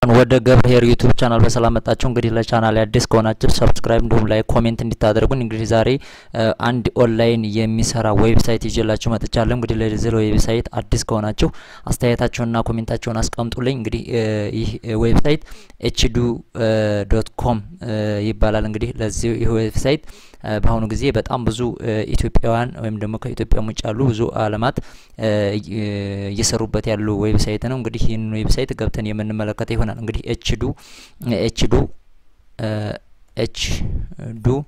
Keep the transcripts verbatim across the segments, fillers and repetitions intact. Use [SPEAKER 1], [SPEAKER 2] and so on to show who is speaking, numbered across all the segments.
[SPEAKER 1] እንኳን ወደ ገብርሄር ዩቲዩብ ቻናል በሰላም መጣችሁ። እንግዲህ ለቻናል አዲስ ከሆናችሁ ሰብስክራይብ እንዲሁም ላይክ ኮሜንት እንድታደርጉን። እንግዲህ ዛሬ አንድ ኦንላይን የሚሰራ ዌብሳይት ይዤላችሁ መጥቻለሁ። እንግዲህ ለዚህ ዌብሳይት አዲስ ከሆናችሁ አስተያየታችሁንና ኮሜንታችሁን አስቀምጡልኝ። እንግዲህ ይህ ዌብሳይት ኤች ዱ ዶት ኮም ይባላል። እንግዲህ ለዚህ ዌብሳይት በአሁኑ ጊዜ በጣም ብዙ ኢትዮጵያውያን ወይም ደግሞ ከኢትዮጵያ ውጭ ያሉ ብዙ አለማት እየሰሩበት ያሉ ዌብሳይት ነው። እንግዲህ ይህን ዌብሳይት ገብተን የምንመለከተው ይሆናል። እንግዲህ ኤች ዱ ኤች ዱ ኤች ዱ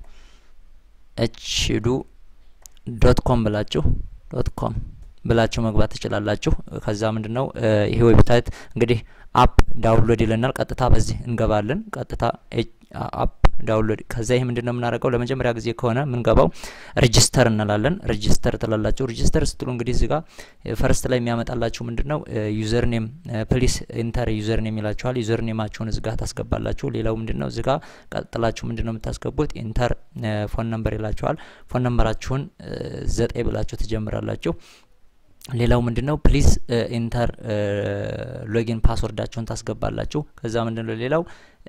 [SPEAKER 1] ኤች ዱ ዶት ኮም ብላችሁ ዶት ኮም ብላችሁ መግባት ትችላላችሁ። ከዛ ምንድነው ይሄ ዌብሳይት እንግዲህ አፕ ዳውንሎድ ይለናል። ቀጥታ በዚህ እንገባለን። ቀጥታ አፕ ዳውንሎድ ከዛ ይሄ ምንድነው የምናደርገው ለመጀመሪያ ጊዜ ከሆነ ምን ገባው ሬጂስተር እንላለን። ሬጂስተር ትላላችሁ። ሬጂስተር ስትሉ እንግዲህ እዚህ ጋር ፈርስት ላይ የሚያመጣላችሁ ምንድነው ዩዘር ኔም ፕሊስ ኢንተር ዩዘር ኔም ይላችኋል። ዩዘር ኔማችሁን እዚህ ጋር ታስገባላችሁ። ሌላው ምንድነው እዚህ ጋር ቀጥላችሁ ምንድነው የምታስገቡት ኢንተር ፎን ነምበር ይላችኋል። ፎን ነምበራችሁን ዘጠኝ ብላችሁ ትጀምራላችሁ። ሌላው ምንድነው ፕሊስ ኢንተር ሎጊን ፓስወርዳችሁን ታስገባላችሁ። ከዛ ምንድነው ሌላው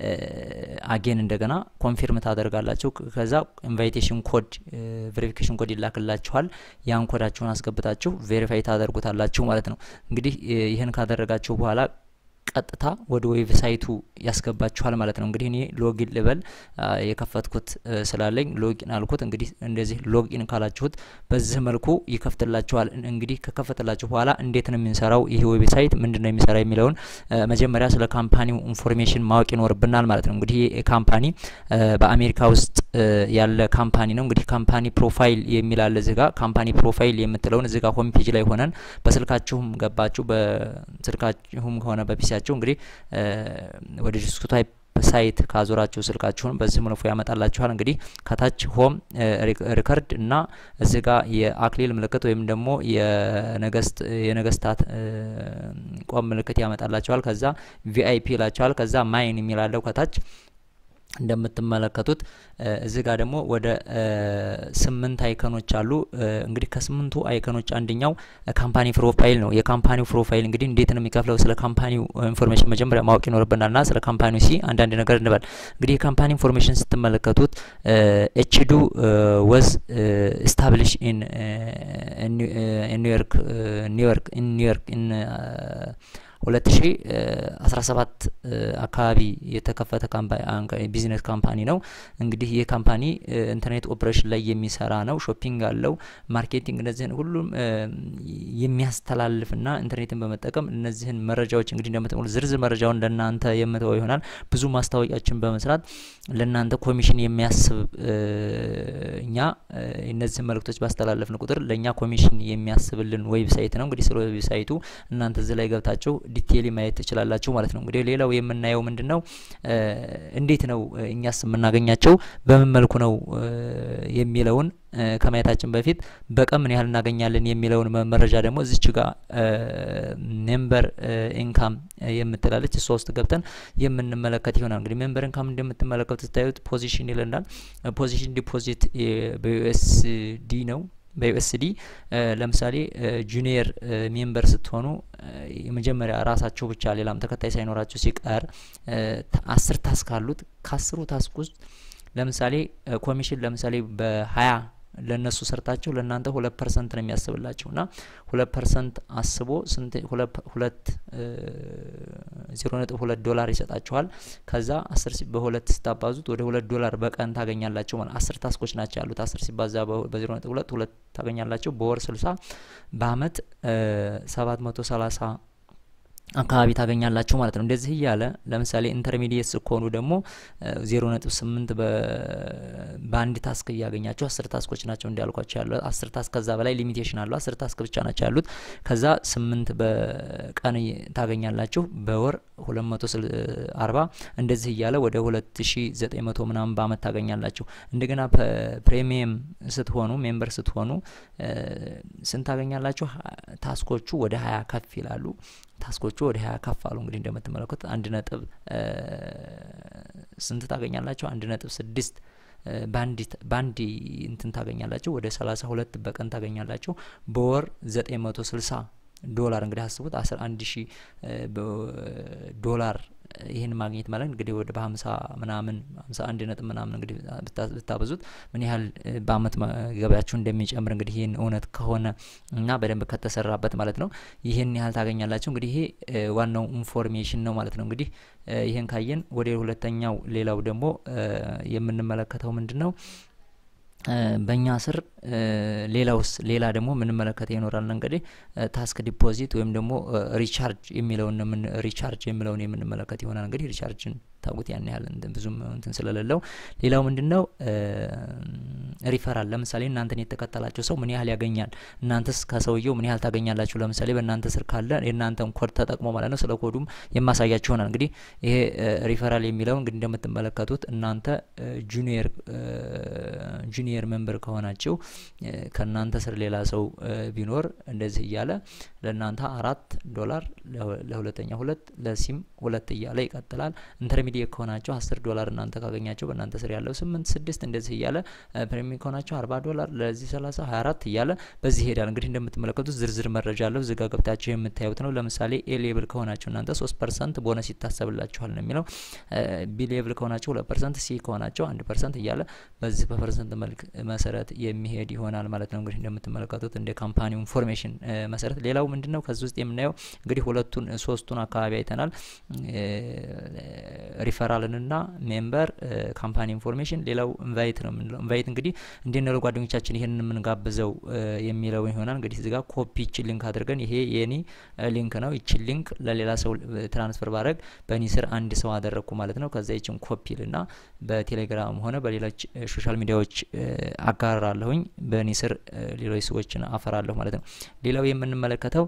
[SPEAKER 1] አጌን እንደገና ኮንፊርም ታደርጋላችሁ። ከዛ ኢንቫይቴሽን ኮድ ቬሪፊኬሽን ኮድ ይላክላችኋል። ያን ኮዳችሁን አስገብታችሁ ቬሪፋይ ታደርጉታላችሁ ማለት ነው። እንግዲህ ይሄን ካደረጋችሁ በኋላ ቀጥታ ወደ ዌብሳይቱ ያስገባችኋል ማለት ነው። እንግዲህ እኔ ሎጊን ልበል የከፈትኩት ስላለኝ ሎጊን አልኩት። እንግዲህ እንደዚህ ሎጊን ካላችሁት በዚህ መልኩ ይከፍትላችኋል። እንግዲህ ከከፈተላችሁ በኋላ እንዴት ነው የሚሰራው ይሄ ዌብሳይት ምንድነው የሚሰራው የሚለውን መጀመሪያ ስለ ካምፓኒው ኢንፎርሜሽን ማወቅ ይኖርብናል ማለት ነው። እንግዲህ ይሄ ካምፓኒ በአሜሪካ ውስጥ ያለ ካምፓኒ ነው። እንግዲህ ካምፓኒ ፕሮፋይል የሚል አለ እዚህ ጋር ካምፓኒ ፕሮፋይል የምትለውን እዚህ ጋር ሆም ፔጅ ላይ ሆነን በስልካችሁም ገባችሁ በስልካችሁም ከሆነ በፒሲያችሁ እንግዲህ ወደ ዲስክቶፕ ሳይት ካዞራችሁ ስልካችሁን በዚህ መልኩ ያመጣላችኋል። እንግዲህ ከታች ሆም ሪከርድ እና እዚህ ጋር የአክሊል ምልክት ወይም ደግሞ የነገስት የነገስታት ቆም ምልክት ያመጣላችኋል። ከዛ ቪአይፒ ይላችኋል። ከዛ ማይን የሚላለው ከታች እንደምትመለከቱት እዚህ ጋር ደግሞ ወደ ስምንት አይከኖች አሉ። እንግዲህ ከስምንቱ አይከኖች አንደኛው ካምፓኒ ፕሮፋይል ነው። የካምፓኒው ፕሮፋይል እንግዲህ እንዴት ነው የሚከፍለው ስለ ካምፓኒው ኢንፎርሜሽን መጀመሪያ ማወቅ ይኖርብናልና ስለ ካምፓኒው ሲ አንዳንድ ነገር እንበል። እንግዲህ የካምፓኒ ኢንፎርሜሽን ስትመለከቱት ኤች ዱ was established in ኒውዮርክ ኒውዮርክ ኒውዮርክ in ሁለት ሺህ አስራ ሰባት አካባቢ የተከፈተ ካምፓኒ ቢዝነስ ካምፓኒ ነው። እንግዲህ ይሄ ካምፓኒ ኢንተርኔት ኦፕሬሽን ላይ የሚሰራ ነው። ሾፒንግ አለው፣ ማርኬቲንግ እነዚህን ሁሉም የሚያስተላልፍና ኢንተርኔትን በመጠቀም እነዚህን መረጃዎች እንግዲህ እንደምትመሉ ዝርዝር መረጃውን ለናንተ የምተው ይሆናል። ብዙ ማስታወቂያዎችን በመስራት ለናንተ ኮሚሽን የሚያስብ እኛ እነዚህ መልእክቶች ባስተላለፍን ቁጥር ለኛ ኮሚሽን የሚያስብልን ዌብሳይት ነው። እንግዲህ ስለ ዌብሳይቱ እናንተ እዚህ ላይ ገብታችሁ ዲቴይል ማየት ትችላላችሁ ማለት ነው። እንግዲህ ሌላው የምናየው ምንድነው እንዴት ነው እኛስ የምናገኛቸው በምን መልኩ ነው የሚለውን ከማየታችን በፊት በቀን ምን ያህል እናገኛለን የሚለውን መረጃ ደግሞ እዚች ጋር ሜምበር ኢንካም የምትላለች ሶስት ገብተን የምንመለከት ይሆናል። እንግዲህ ሜምበር ኢንካም እንደምትመለከቱት ታዩት ፖዚሽን ይለናል። ፖዚሽን ዲፖዚት በዩኤስዲ ነው። በዩኤስዲ ለምሳሌ ጁኒየር ሜምበር ስትሆኑ የመጀመሪያ ራሳችሁ ብቻ ሌላም ተከታይ ሳይኖራችሁ ሲቀር አስር ታስክ አሉት። ከአስሩ ታስክ ውስጥ ለምሳሌ ኮሚሽን ለምሳሌ በ20 ለነሱ ሰርታችሁ ለናንተ ሁለት ፐርሰንት ነው የሚያስብላችሁና ሁለት ፐርሰንት አስቦ ስንት ሁለት ዜሮ ነጥብ ሁለት ዶላር ይሰጣችኋል። ከዛ አስር በሁለት ስታባዙት ወደ ሁለት ዶላር በቀን ታገኛላችሁ ማለት አስር ታስኮች ናቸው ያሉት። አስር ሲባዛ በዜሮ ነጥብ ሁለት ሁለት ታገኛላችሁ። በወር ስልሳ በአመት ሰባት መቶ ሰላሳ አካባቢ ታገኛላችሁ ማለት ነው። እንደዚህ ይያለ ለምሳሌ ኢንተርሚዲየት ስኮኑ ደግሞ ዜሮ ነጥብ ስምንት በአንድ ታስክ ያገኛችሁ አስር ታስኮች ናቸው እንዲያልኳችሁ ያለው አስር ታስክ ከዛ በላይ ሊሚቴሽን አለው። አስር ታስክ ብቻ ናቸው ያሉት። ከዛ ስምንት በቀን ታገኛላችሁ በወር ሁለት መቶ አርባ እንደዚህ ይያለ ወደ ሁለት ሺህ ዘጠኝ መቶ ምናምን በአመት ታገኛላችሁ። እንደገና ፕሪሚየም ስትሆኑ ሜምበር ስትሆኑ ስንት ታገኛላችሁ? ታስኮቹ ወደ ሃያ ከፍ ይላሉ። ታስኮቹ ወደ ሃያ ከፍ አሉ። እንግዲህ እንደምትመለከቱት አንድ ነጥብ ስንት ታገኛላችሁ? አንድ ነጥብ ስድስት ባንዲ ባንዲ እንትን ታገኛላችሁ። ወደ ሰላሳ ሁለት በቀን ታገኛላችሁ። በወር ዘጠኝ መቶ ስልሳ ዶላር እንግዲህ አስቡት አስራ አንድ ሺህ ዶላር ይሄን ማግኘት ማለት እንግዲህ ወደ በ50 ምናምን ሃምሳ አንድ ነጥብ ምናምን እንግዲህ ብታበዙት ምን ያህል በአመት ገበያችሁ እንደሚጨምር እንግዲህ ይሄን እውነት ከሆነ እና በደንብ ከተሰራበት ማለት ነው ይሄን ያህል ታገኛላችሁ። እንግዲህ ይሄ ዋናው ኢንፎርሜሽን ነው ማለት ነው። እንግዲህ ይሄን ካየን ወደ ሁለተኛው ሌላው ደግሞ የምንመለከተው ምንድነው በእኛ ስር ሌላውስ ሌላ ደግሞ ምን መለከተ ይኖራል እንግዲህ ታስክ ዲፖዚት ወይም ደግሞ ሪቻርጅ የሚለውን ምን ሪቻርጅ የሚለውን የምንመለከት ይሆናል። እንግዲህ ሪቻርጅን ታውቁት ያን ያህል ብዙም እንትን ስለሌለው ሌላው ምንድነው ሪፈራል ለምሳሌ እናንተን የተከተላችሁ ሰው ምን ያህል ያገኛል እናንተስ ከሰውየው ምን ያህል ታገኛላችሁ ለምሳሌ በእናንተ ስር ካለ የእናንተን ኮድ ተጠቅሞ ማለት ነው ስለ ኮዱም የማሳያችሁ ይሆናል። እንግዲህ ይሄ ሪፈራል የሚለው እንግዲህ እንደምትመለከቱት እናንተ ጁኒየር ጁኒየር ሜምበር ከሆናችሁ ከናንተ ስር ሌላ ሰው ቢኖር እንደዚህ ይያለ ለናንተ አራት ዶላር ለሁለተኛ ሁለት ለሲም ሁለት ይያለ ይቀጥላል። ኢንተርሚዲየት ከሆናችሁ አስር ዶላር እናንተ ካገኛችሁ በእናንተ ስር ያለው ስምንት ስድስት እንደዚህ ይያለ ፕሪሚየም ከሆናችሁ አርባ ዶላር ለዚህ ሰላሳ ሃያ አራት ይያለ በዚህ ሄዳል። እንግዲህ እንደምትመለከቱት ዝርዝር መረጃ አለው እዚህ ጋር ገብታችሁ የምታዩት ነው። ለምሳሌ ኤ ሌቭል ከሆናችሁ እናንተ ሶስት ፐርሰንት ቦነስ ይታሰብላችኋል ነው የሚለው። ቢ ሌቭል ከሆናችሁ ሁለት ፐርሰንት ሲ ከሆናችሁ አንድ ፐርሰንት ይያለ በዚህ በፐርሰንት መልክ መሰረት የሚሄድ ይሆናል ማለት ነው። እንግዲህ እንደምትመለከቱት እንደ ካምፓኒው ኢንፎርሜሽን መሰረት ሌላው ምንድነው ከዚህ ውስጥ የምናየው እንግዲህ ሁለቱን ሶስቱን አካባቢ አይተናል ሪፈራልና ሜምበር ካምፓኒ ኢንፎርሜሽን ሌላው ኢንቫይት ነው የምንለው። ኢንቫይት እንግዲህ እንደነለ ጓደኞቻችን ይሄንን ምን ጋብዘው የሚለው ይሆናል። እንግዲህ እዚህ ጋር ኮፒ እቺ ሊንክ አድርገን ይሄ የኔ ሊንክ ነው እቺ ሊንክ ለሌላ ሰው ትራንስፈር ባረግ በእኔ ስር አንድ ሰው አደረኩ ማለት ነው። ከዛ እቺን ኮፒ ልና በቴሌግራም ሆነ በሌሎች ሶሻል ሚዲያዎች አጋራለሁኝ በእኔ ስር ሌሎች ሰዎችን አፈራለሁ ማለት ነው። ሌላው የምንመለከተው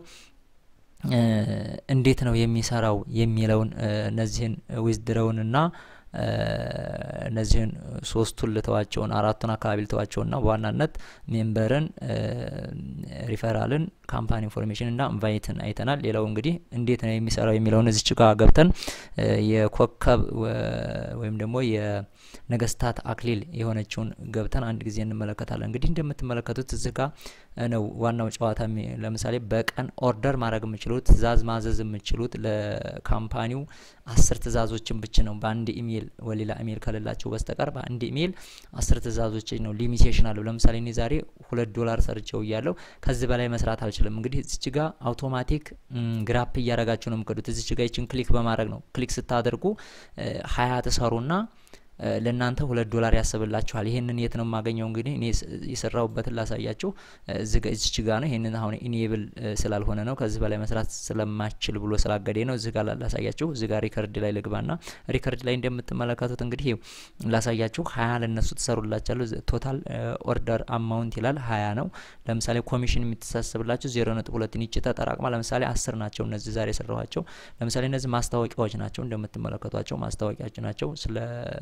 [SPEAKER 1] እንዴት ነው የሚሰራው የሚለውን እነዚህን ዊዝድሮውንና እነዚህን ሶስቱን ልተዋቸውን አራቱን አካባቢ ልተዋቸውና በዋናነት ሜምበርን ሪፈራልን ካምፓኒ ኢንፎርሜሽን እና ኢንቫይትን አይተናል። ሌላው እንግዲህ እንዴት ነው የሚሰራው የሚለውን እዚች ጋር ገብተን የኮከብ ወይም ደግሞ የነገስታት አክሊል የሆነችውን ገብተን አንድ ጊዜ እንመለከታለን። እንግዲህ እንደምትመለከቱት እዚህ ጋር ነው ዋናው ጨዋታ። ለምሳሌ በቀን ኦርደር ማድረግ የምችሉት ትዛዝ ማዘዝ የምችሉት ለካምፓኒው አስር ትዛዞችን ብቻ ነው በአንድ ኢሜል ወሌላ ኢሜል ከሌላችሁ በስተቀር በአንድ ኢሜል አስር ትዛዞች ነው ሊሚቴሽን አለው። ለምሳሌ እኔ ዛሬ ሁለት ዶላር ሰርቼው ያለው ከዚህ በላይ መስራት አልችልም። እንግዲህ እዚች ጋር አውቶማቲክ ግራፕ እያረጋችሁ ነው የምትከዱት። እዚች ጋር እቺን ክሊክ በማድረግ ነው ክሊክ ስታደርጉ ሀያ ተሰሩና ለናንተ ሁለት ዶላር ያስብላችኋል። ይሄንን የት ነው ማገኘው? እንግዲህ እኔ የሰራውበት ላሳያችሁ እዚህ እዚህ ጋር ነው። ይሄንን አሁን ኢኔብል ስላልሆነ ነው ከዚህ በላይ መስራት ስለማችል ብሎ ስላገደኝ ነው። እዚህ ጋር ላሳያችሁ። እዚህ ጋር ሪከርድ ላይ ልግባና ሪከርድ ላይ እንደምትመለከቱት እንግዲህ ላሳያችሁ ሀያ ለነሱ ተሰሩላችኋል። ቶታል ኦርደር አማውንት ይላል ሀያ ነው። ለምሳሌ ኮሚሽን የምትሳስብላችሁ ዜሮ ነጥብ ሁለት ንጭ ተጠራቅማ ለምሳሌ አስር ናቸው እነዚህ ዛሬ ሰራኋቸው። ለምሳሌ እነዚህ ማስታወቂያዎች ናቸው እንደምትመለከቷቸው ማስታወቂያዎች ናቸው። ስለ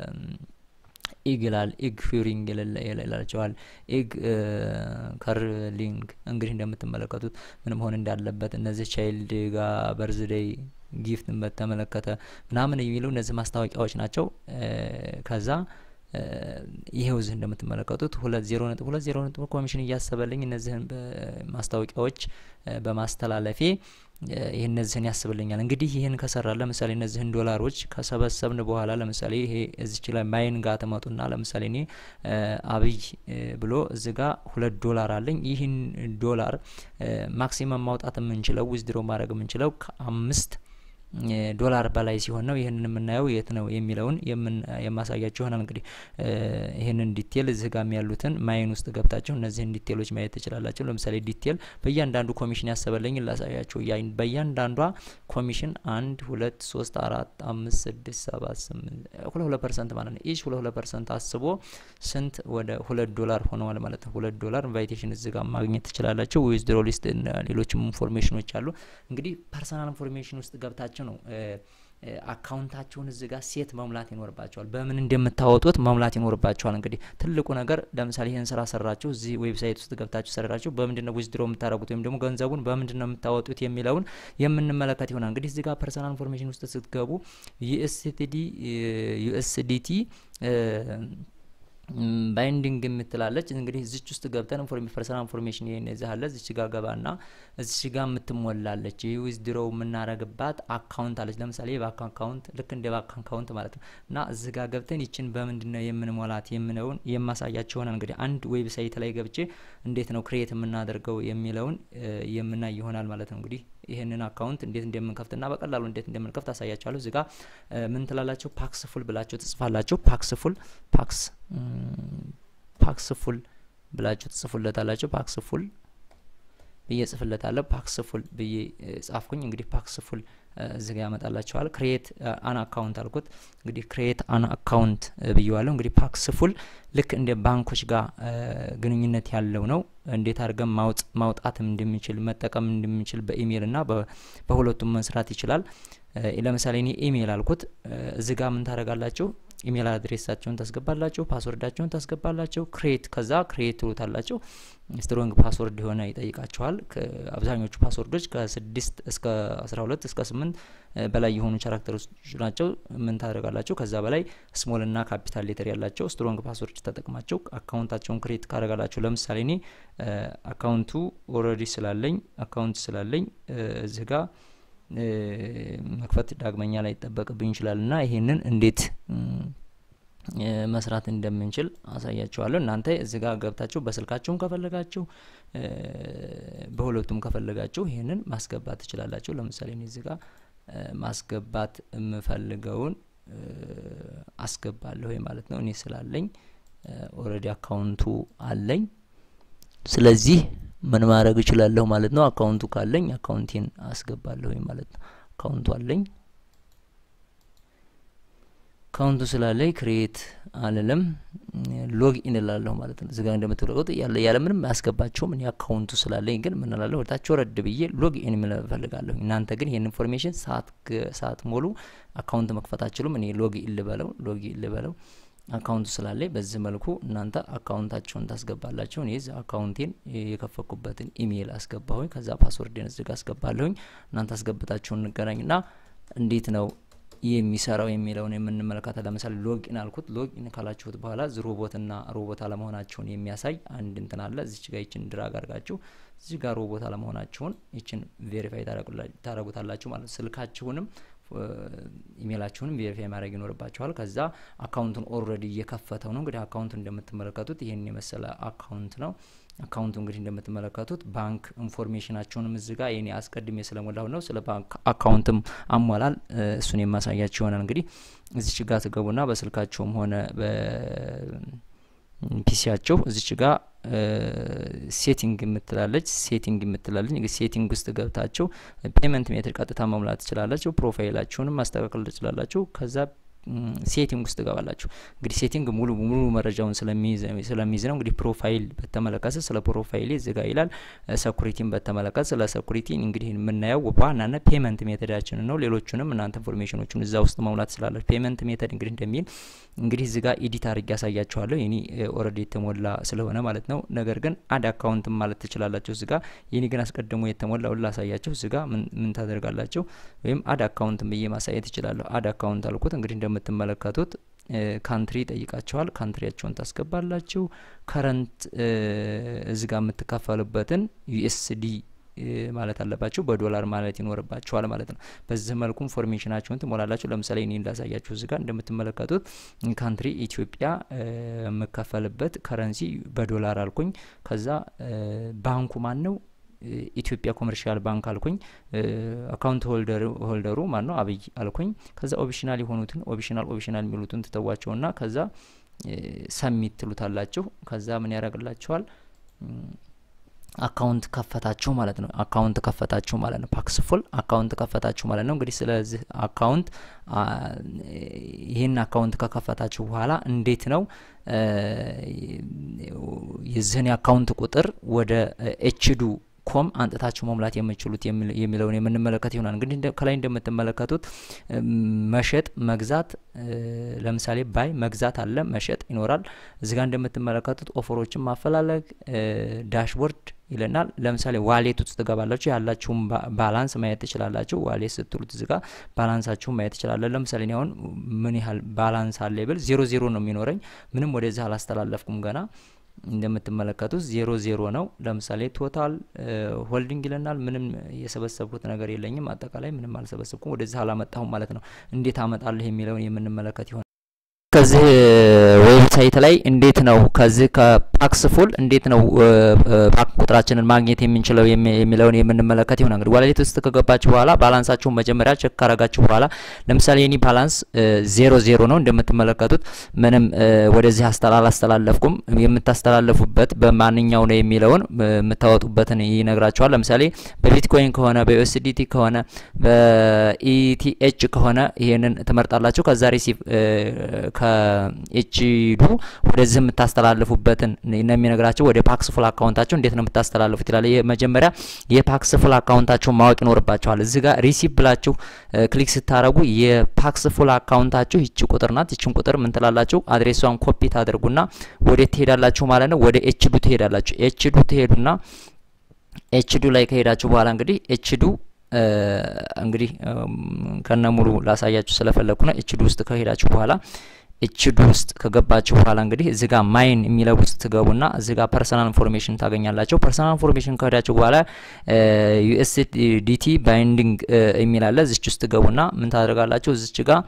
[SPEAKER 1] ኢግላል ኢግ ፊሪንግ ይላልቻል ኢግ ከርሊንግ እንግዲህ እንደምትመለከቱት ምን መሆን እንዳለበት እነዚህ ቻይልድ ጋር በርዝዴይ ጊፍትን በተመለከተ ምናምን የሚሉ እነዚህ ማስታወቂያዎች ናቸው። ከዛ ይሄው እዚህ እንደምትመለከቱት ሁለት ዜሮ ነጥብ ሁለት ዜሮ ነጥብ ኮሚሽን እያሰበልኝ እነዚህን በማስታወቂያዎች በማስተላለፌ ይሄን እነዚህን ያስብልኛል። እንግዲህ ይሄን ከሰራ ለምሳሌ እነዚህን ዶላሮች ከሰበሰብን በኋላ ለምሳሌ ይሄ እዚች ላይ ማይን ጋር ተመጡና ለምሳሌ እኔ አብይ ብሎ እዚህ ጋር ሁለት ዶላር አለኝ። ይሄን ዶላር ማክሲመም ማውጣት የምንችለው ዊዝድሮ ማድረግ የምንችለው ከአምስት ዶላር በላይ ሲሆን ነው። ይሄንን የምናየው የት ነው የሚለውን የማሳያችሁ ይሆናል። እንግዲህ ይሄንን ዲቴል እዚህ ጋር ያሉትን ማይን ውስጥ ገብታችሁ እነዚህን ዲቴሎች ማየት ትችላላችሁ። ለምሳሌ ዲቴል በእያንዳንዱ ኮሚሽን ያሰበልኝ ላሳያችሁ። በእያንዳንዷ ኮሚሽን አንድ ሁለት ሶስት አራት አምስት ስድስት ሰባት ስምንት ሁለት ፐርሰንት ማለት ነው። ኢች ሁለት ፐርሰንት አስቦ ስንት ወደ ሁለት ዶላር ሆነዋል ማለት ነው። ሁለት ዶላር ኢንቫይቴሽን እዚህ ጋር ማግኘት ትችላላችሁ። ዊዝድሮ ሊስት ሌሎችም ኢንፎርሜሽኖች አሉ። እንግዲህ ፐርሰናል ኢንፎርሜሽን ውስጥ ገብታችሁ ነው አካውንታችሁን እዚህ ጋር ሴት መሙላት ይኖርባችኋል። በምን እንደምታወጡት መሙላት ይኖርባችኋል። እንግዲህ ትልቁ ነገር ለምሳሌ ይሄን ስራ ሰራችሁ እዚህ ዌብሳይት ውስጥ ገብታችሁ ሰራችሁ በምንድነው ዊዝድሮ የምታረጉት ወይም ደግሞ ገንዘቡን በምንድነው የምታወጡት የሚለውን የምንመለከት ይሆናል። እንግዲህ እዚህ ጋር ፐርሰናል ኢንፎርሜሽን ውስጥ ስትገቡ ዩኤስዲቲ ዩኤስዲቲ ባይንዲንግ የምትላለች እንግዲህ እዚች ውስጥ ገብተን ኢንፎርሜሽን ፐርሰናል ኢንፎርሜሽን ይሄን እዛለ እዚች ጋር ገባና እዚች ጋር የምትሞላለች ዊዝድሮው የምናረግባት አካውንት አለች ለምሳሌ የባንክ አካውንት ልክ እንደ ባንክ አካውንት ማለት ነው እና እዚህ ጋር ገብተን ይችን በምንድነው የምንሞላት የምነውን የማሳያችሁ ሆነ እንግዲህ አንድ ዌብሳይት ላይ ገብቼ እንዴት ነው ክሬት የምናደርገው የሚለውን የምናይ ይሆናል ማለት ነው እንግዲህ ይሄንን አካውንት እንዴት እንደምንከፍትና በቀላሉ እንዴት እንደምንከፍት አሳያችኋለሁ እዚህ ጋር ምን ትላላችሁ ፓክስፉል ብላችሁ ትጽፋላችሁ ፓክስፉል ፓክስ ፓክስፉል ብላችሁ ትጽፉለታላችሁ ፓክስፉል ብዬ ጽፍለታለሁ ፓክስፉል ብዬ ጻፍኩኝ እንግዲህ ፓክስፉል እዚህ ጋር ያመጣላችኋል ክሬት አን አካውንት አልኩት እንግዲህ ክሬት አን አካውንት ብየዋለሁ እንግዲህ ፓክስፉል ልክ እንደ ባንኮች ጋር ግንኙነት ያለው ነው እንዴት አድርገን ማውጣት ማውጣትም እንደምንችል መጠቀም እንደምንችል በኢሜል እና በሁለቱም መስራት ይችላል ለምሳሌ እኔ ኢሜል አልኩት እዚህ ጋር ምን ታረጋላችሁ ኢሜል አድሬሳችሁን ታስገባላችሁ ፓስወርዳችሁን ታስገባላችሁ ክሬት ከዛ ክሬት ትሉታላችሁ ስትሮንግ ፓስወርድ ሆነ ይጠይቃችኋል አብዛኞቹ ፓስወርዶች ከ6 እስከ አስራ ሁለት እስከ ስምንት በላይ የሆኑ ካራክተሮች ናቸው ምን ታደርጋላችሁ ከዛ በላይ ስሞል እና ካፒታል ሌተር ያላቸው ስትሮንግ ፓስወርድ ተጠቅማችሁ አካውንታችሁን ክሬት ካደረጋላችሁ ለምሳሌ እኔ አካውንቱ ኦሬዲ ስላለኝ አካውንት ስላለኝ እዚህ ጋር መክፈት ዳግመኛ ላይ ተጠበቅብኝ ይችላልና ይሄንን እንዴት መስራት እንደምንችል አሳያችኋለሁ እናንተ እዚህ ጋር ገብታችሁ በስልካችሁም ከፈለጋችሁ በሁለቱም ከፈለጋችሁ ይሄንን ማስገባት ትችላላችሁ ለምሳሌ እኔ እዚህ ጋር ማስገባት የምፈልገውን አስገባለሁ ማለት ነው እኔ ስላለኝ ኦሬዲ አካውንቱ አለኝ ስለዚህ ምን ማድረግ ይችላልው ማለት ነው አካውንቱ ካለኝ አካውንቴን አስገባለሁ ማለት ነው አካውንቱ አለኝ አካውንቱ ስላለኝ ክሬት አለለም ሎግ ኢን እላለሁ ማለት ነው እዚህ ጋር እንደምትፈልጉት ያለ ያለ ምንም ያስገባችሁ ምን አካውንቱ ስላለኝ ግን ምን እላለሁ ወጣችሁ ረድ ብዬ ሎግ ኢን ፈልጋለሁ እናንተ ግን ይሄን ኢንፎርሜሽን ሰዓት ሰዓት ሙሉ አካውንት መክፈት አትችሉም እኔ ሎግ ኢን ልበለው ሎግ ኢን ልበለው አካውንቱ ስላለኝ በዚህ መልኩ እናንተ አካውንታችሁን ታስገባላችሁ እኔ እዚህ አካውንቴን የከፈኩበትን ኢሜል አስገባሁኝ ከዛ ፓስወርድን እዚህ ጋር አስገባለሁኝ እናንተ አስገብታችሁ እንገናኝና እንዴት ነው የሚሰራው የሚለውን የምንመለከታለን ለምሳሌ ሎግ ኢን አልኩት ሎግ ኢን ካላችሁት በኋላ ሮቦት እና ሮቦት አለመሆናችሁን የሚያሳይ አንድ እንትን አለ እዚች ጋር ይችን ድራግ አድርጋችሁ እዚህ ጋር ሮቦት አለመሆናችሁን ይችን ቬሪፋይ ታረጉታላችሁ ማለት ስልካችሁንም ኢሜላችሁንም ቬሪፋይ ማድረግ ይኖርባችኋል ከዛ አካውንቱን ኦሬዲ እየከፈተው ነው እንግዲህ አካውንቱን እንደምትመለከቱት ይሄን የመሰለ አካውንት ነው አካውንቱ እንግዲህ እንደምትመለከቱት ባንክ ኢንፎርሜሽናችሁንም እዚህ ጋር የኔ አስቀድሜ ስለሞላው ነው ስለ ባንክ አካውንትም አሟላል እሱን የማሳያችሁ ይሆናል እንግዲህ እዚች ጋር ተገቡና በስልካችሁም ሆነ በ ፒሲያችሁ እዚች ጋር ሴቲንግ የምትላለች ሴቲንግ የምትላለች እንግዲህ ሴቲንግ ውስጥ ገብታችሁ ፔመንት ሜተድ ቀጥታ መሙላት ትችላላችሁ ፕሮፋይላችሁንም ማስተካከል ትችላላችሁ ከዛ ሴቲንግ ውስጥ ገባላችሁ እንግዲህ ሴቲንግ ሙሉ ሙሉ መረጃውን ስለሚይዝ ስለሚይዝ ነው እንግዲህ ፕሮፋይል በተመለከተ ስለ ፕሮፋይል እዚህ ጋር ይላል ሴኩሪቲን በተመለከተ ስለ ሴኩሪቲ እንግዲህ የምናየው ዋናና ፔመንት ሜተዳችን ነው ሌሎቹንም እናንተ ኢንፎርሜሽኖቹን እዛ ውስጥ መሙላት ትችላላችሁ ፔመንት ሜተድ እንግዲህ እንደሚል እንግዲህ እዚህ ጋር ኤዲት አድርጌ ያሳያችኋለሁ የኔ ኦሬዲ የተሞላ ስለሆነ ማለት ነው ነገር ግን አድ አካውንት ማለት ትችላላችሁ እዚህ ጋር የኔ ግን አስቀድሞ የተሞላው ላሳያችሁ እዚህ ጋር ምን ምን ታደርጋላችሁ ወይም አድ አካውንት ብዬ ማሳየት ይችላል አድ አካውንት አልኩት እንግዲህ እንደምትመለከቱት ካንትሪ ጠይቃችኋል ካንትሪያችሁን ታስገባላችሁ ከረንት እዚህ ጋር የምትከፋሉበትን ዩኤስዲ ማለት አለባችሁ በዶላር ማለት ይኖርባችኋል ማለት ነው በዚህ መልኩ ኢንፎርሜሽናችሁን ትሞላላችሁ ለምሳሌ እኔ እንዳሳያችሁ እዚህ ጋር እንደምትመለከቱት ካንትሪ ኢትዮጵያ መከፈልበት ከረንሲ በዶላር አልኩኝ ከዛ ባንኩ ማን ነው ኢትዮጵያ ኮመርሻል ባንክ አልኩኝ አካውንት ሆልደር ሆልደሩ ማን ነው አብይ አልኩኝ ከዛ ኦፕሽናል የሆኑትን ኦፕሽናል ኦፕሽናል የሚሉትን ተተዋቸውና ከዛ ሰሚት ትሉታላችሁ ከዛ ምን ያደርግላችኋል አካውንት ከፈታችሁ ማለት ነው አካውንት ከፈታችሁ ማለት ነው ፓክስፉል አካውንት ከፈታችሁ ማለት ነው እንግዲህ ስለዚህ አካውንት ይሄን አካውንት ከከፈታችሁ በኋላ እንዴት ነው የዚህን አካውንት ቁጥር ወደ ኤችዱ ኮም አንጥታችሁ መሙላት የምትችሉት የሚለውን የምንመለከት ይሆናል። እንግዲህ ከላይ እንደምትመለከቱት መሸጥ መግዛት ለምሳሌ ባይ መግዛት አለ መሸጥ ይኖራል። እዚህ ጋር እንደምትመለከቱት ኦፈሮችን ማፈላለግ ዳሽቦርድ ይለናል። ለምሳሌ ዋሌት ውስጥ ተገባላችሁ ያላችሁን ባላንስ ማየት ትችላላችሁ። ዋሌት ስትሉት እዚህ ጋር ባላንሳችሁን ማየት ትችላላችሁ። ለምሳሌ እኔ አሁን ምን ያህል ባላንስ አለ ብል ዜሮ ዜሮ ነው የሚኖረኝ ምንም ወደዚህ አላስተላለፍኩም ገና እንደምትመለከቱት ዜሮ ዜሮ ነው። ለምሳሌ ቶታል ሆልዲንግ ይለናል። ምንም የሰበሰብኩት ነገር የለኝም አጠቃላይ ምንም አልሰበሰብኩም ወደዚህ አላመጣሁም ማለት ነው። እንዴት አመጣለሁ የሚለውን የምንመለከት ይሆናል። ከዚህ ዌብሳይት ላይ እንዴት ነው ከዚህ ከፓክስፉል እንዴት ነው ባንክ ቁጥራችንን ማግኘት የምንችለው የሚለውን የምንመለከት ይሆናል። እንግዲህ ዋሌት ውስጥ ከገባችሁ በኋላ ባላንሳችሁን መጀመሪያ ቼክ ካረጋችሁ በኋላ ለምሳሌ የኔ ባላንስ ዜሮ ዜሮ ነው እንደምትመለከቱት ምንም ወደዚህ አስተላል አስተላለፍኩም። የምታስተላልፉበት በማንኛው ነው የሚለውን የምታወጡበትን ይነግራችኋል። ለምሳሌ በቢትኮይን ከሆነ በዩኤስዲቲ ከሆነ በኢቲኤች ከሆነ ይሄንን ትመርጣላችሁ። ከዛ ሪሲቭ ከኤችዱ ወደዚህ የምታስተላልፉበትን ነው የሚነግራችሁ። ወደ ፓክስፉል አካውንታችሁ እንዴት ነው የምታስተላልፉት ይላል። የመጀመሪያ የፓክስፉል አካውንታችሁ ማወቅ ይኖርባችኋል። እዚህ ጋር ሪሲቭ ብላችሁ ክሊክ ስታረጉ የፓክስፉል አካውንታችሁ ይቺ ቁጥር ናት። ይቺን ቁጥር ምን ትላላችሁ አድሬሷን ኮፒ ታደርጉና ወደ ትሄዳላችሁ ማለት ነው። ወደ ኤችዱ ትሄዳላችሁ። ኤችዱ ትሄዱና ኤችዱ ላይ ከሄዳችሁ በኋላ እንግዲህ ኤችዱ እንግዲህ ከነሙሉ ላሳያችሁ ስለፈለኩ ነው። ኤችዱ ውስጥ ከሄዳችሁ በኋላ ኤችዱ ውስጥ ከገባችሁ በኋላ እንግዲህ እዚህ ጋር ማይን የሚለው ውስጥ ትገቡና እዚህ ጋር ፐርሰናል ኢንፎርሜሽን ታገኛላችሁ። ፐርሰናል ኢንፎርሜሽን ከሄዳችሁ በኋላ ዩኤስዲቲ ባይንዲንግ የሚል አለ። እዚች ውስጥ ትገቡና ምን ታደርጋላችሁ እዚች ጋር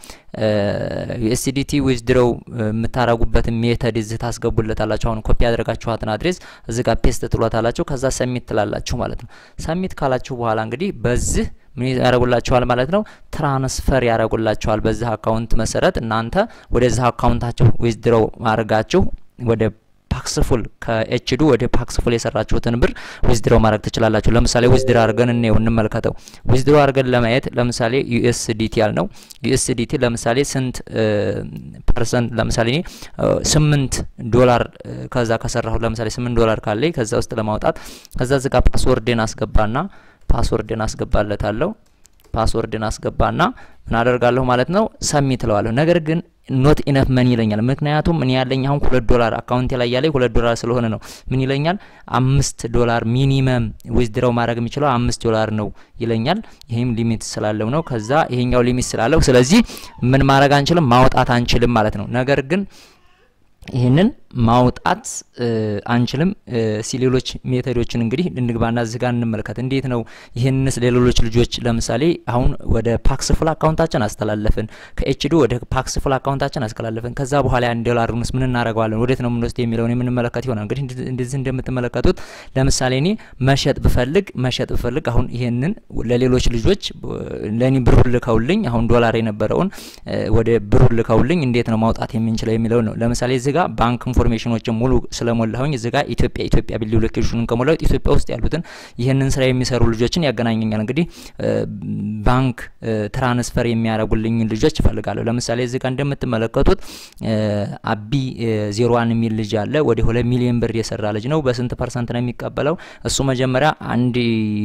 [SPEAKER 1] ዩኤስዲቲ ዊዝድሮው የምታረጉበት ሜተድ እዚህ ታስገቡለታላችሁ። አሁን ኮፒ ያደረጋችኋትን አድሬስ እዚህ ጋር ፔስት ትሏታላችሁ። ከዛ ሰሚት ትላላችሁ ማለት ነው። ሰሚት ካላችሁ በኋላ እንግዲህ በዚህ ምን ያረጉላችኋል ማለት ነው ትራንስፈር ያረጉላችኋል። በዚህ አካውንት መሰረት እናንተ ወደዚህ አካውንታችሁ ዊዝድሮው ማድረጋችሁ ወደ ፓክስፉል ከኤችዱ ወደ ፓክስፉል የሰራችሁትን ብር ዊዝድሮው ማድረግ ትችላላችሁ። ለምሳሌ ዊዝድሮ አርገን እንየው እንመልከተው። ዊዝድሮ አርገን ለማየት ለምሳሌ ዩኤስዲቲ ያልነው ዩኤስዲቲ ለምሳሌ ስንት ፐርሰንት ለምሳሌ ስምንት ዶላር ከዛ ከሰራሁ ለምሳሌ ስምንት ዶላር ካለኝ ከዛ ውስጥ ለማውጣት ከዛ ዝጋ ፓስወርድን አስገባና ፓስወርድን አስገባለታለሁ። ፓስወርድን አስገባና ምን አደርጋለሁ ማለት ነው ሰሚት ለዋለሁ። ነገር ግን ኖት ኢነፍ መኒ ይለኛል። ምክንያቱም ምን ያለኝ አሁን ሁለት ዶላር አካውንቴ ላይ ያለኝ ሁለት ዶላር ስለሆነ ነው። ምን ይለኛል አምስት ዶላር ሚኒመም ዊዝድሮው ማድረግ የሚችለው አምስት ዶላር ነው ይለኛል። ይሄም ሊሚት ስላለው ነው። ከዛ ይሄኛው ሊሚት ስላለው ስለዚህ ምን ማድረግ አንችልም ማውጣት አንችልም ማለት ነው። ነገር ግን ይሄንን ማውጣት አንችልም። ሲሌሎች ሜተዶችን እንግዲህ እንግባና እዚህ ጋር እንመልከት። እንዴት ነው ይሄንስ ለሌሎች ልጆች ለምሳሌ አሁን ወደ ፓክስፉል አካውንታችን አስተላለፍን ከኤችዲ ወደ ፓክስፉል አካውንታችን አስተላለፍን። ከዛ በኋላ ያን ዶላሩንስ ምን እናረጋዋለን ወዴት ነው ምንወስድ የሚለውን የምንመለከት ይሆናል። እንግዲህ እንደዚህ እንደምትመለከቱት ለምሳሌ እኔ መሸጥ ብፈልግ መሸጥ ብፈልግ አሁን ይሄንን ለሌሎች ልጆች ለኔ ብር ልከውልኝ አሁን ዶላር የነበረውን ወደ ብር ልከውልኝ እንዴት ነው ማውጣት የምንችለው የሚለው ነው። ለምሳሌ እዚህ ጋር ባንክ ኢንፎርሜሽኖችን ሙሉ ስለሞላሁኝ እዚህ ጋር ኢትዮጵያ ኢትዮጵያ ቢል ሎኬሽኑን ከሞላው ኢትዮጵያ ውስጥ ያሉትን ይሄንን ስራ የሚሰሩ ልጆችን ያገናኘኛል። እንግዲህ ባንክ ትራንስፈር የሚያረጉልኝ ልጆች ፈልጋለሁ። ለምሳሌ እዚህ ጋር እንደምትመለከቱት አቢ ዜሮ አንድ ሚል ልጅ አለ። ወደ ሁለት ሚሊዮን ብር የሰራ ልጅ ነው። በስንት ፐርሰንት ነው የሚቀበለው? እሱ መጀመሪያ አንድ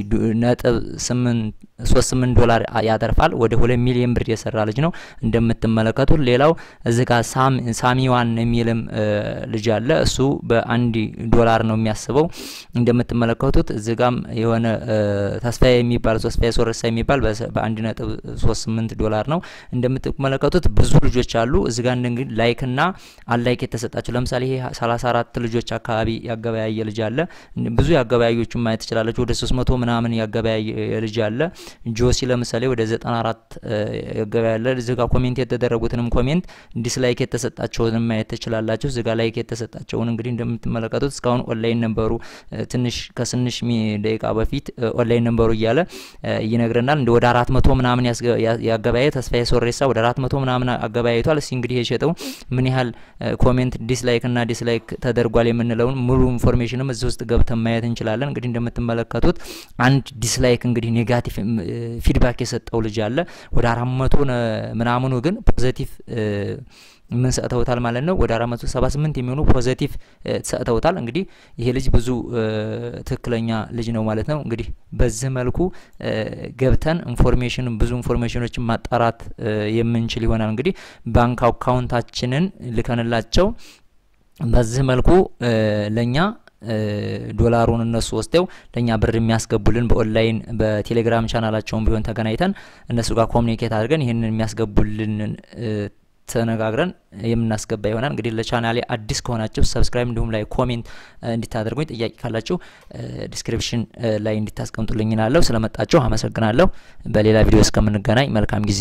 [SPEAKER 1] ነጥብ ስምንት ሶስት ስምንት ዶላር ያተርፋል። ወደ ሁለት ሚሊዮን ብር የሰራ ልጅ ነው እንደምትመለከቱት። ሌላው እዚህ ጋር ሳም ሳሚዋን የሚልም ልጅ አለ። እሱ በአንድ ዶላር ነው የሚያስበው እንደምትመለከቱት። እዚህ ጋም የሆነ ተስፋዬ የሚባል ተስፋዬ ሶረሳ የሚባል በአንድ ነጥብ ሶስት ስምንት ዶላር ነው እንደምትመለከቱት። ብዙ ልጆች አሉ እዚህ ጋር እንግዲህ ላይክ እና አንላይክ የተሰጣቸው ለምሳሌ ይሄ ሰላሳ አራት ልጆች አካባቢ ያገበያየ ልጅ አለ። ብዙ ያገበያዮቹን ማየት ትችላላችሁ። ወደ ሶስት መቶ ምናምን ያገበያየ ልጅ አለ። ጆሲ ለምሳሌ ወደ ዘጠና አራት ያገበያለ። እዚህ ጋር ኮሜንት የተደረጉትንም ኮሜንት ዲስላይክ የተሰጣቸውንም ማየት ትችላላችሁ። እዚህ ጋር ላይክ የተሰጣቸውን እንግዲህ እንደምትመለከቱት እስካሁን ኦንላይን ነበሩ ትንሽ ከስንሽ ደቂቃ በፊት ኦንላይን ነበሩ እያለ ይነግረናል። እንደ ወደ አራት መቶ ምናምን ያገበያየ ተስፋዬ ሶሬሳ ወደ አራት መቶ ምናምን አገበያይቷል። እሺ እንግዲህ የሸጠው ምን ያህል ኮሜንት ዲስላይክ እና ዲስላይክ ተደርጓል የምንለው ሙሉ ኢንፎርሜሽንም እዚህ ውስጥ ገብተን ማየት እንችላለን። እንግዲህ እንደምትመለከቱት አንድ ዲስላይክ እንግዲህ ኔጋቲቭ ፊድባክ የሰጠው ልጅ አለ። ወደ አራት መቶ ምናምኑ ግን ፖዚቲቭ ምን ሰጥተውታል ማለት ነው ወደ አራት መቶ ሰባ ስምንት የሚሆኑ ፖዚቲቭ ሰጥተውታል እንግዲህ ይሄ ልጅ ብዙ ትክክለኛ ልጅ ነው ማለት ነው እንግዲህ በዚህ መልኩ ገብተን ኢንፎርሜሽን ብዙ ኢንፎርሜሽኖችን ማጣራት የምንችል ይሆናል እንግዲህ ባንክ አካውንታችንን ልከንላቸው በዚህ መልኩ ለኛ ዶላሩን እነሱ ወስደው ለኛ ብር የሚያስገቡልን በኦንላይን በቴሌግራም ቻናላቸውን ቢሆን ተገናኝተን እነሱ ጋር ኮሙኒኬት አድርገን ይሄንን የሚያስገቡልን ተነጋግረን የምናስገባ ይሆናል እንግዲህ ለቻናሌ አዲስ ከሆናችሁ ሰብስክራይብ እንዲሁም ላይ ኮሜንት እንድታደርጉኝ ጥያቄ ካላችሁ ዲስክሪፕሽን ላይ እንድታስቀምጡልኝ እናለው ስለመጣችሁ አመሰግናለሁ በሌላ ቪዲዮ እስከምንገናኝ መልካም ጊዜ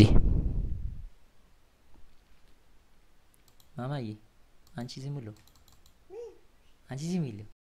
[SPEAKER 1] ማማዬ አንቺ ዝም ብሎ አንቺ ዝም ይለው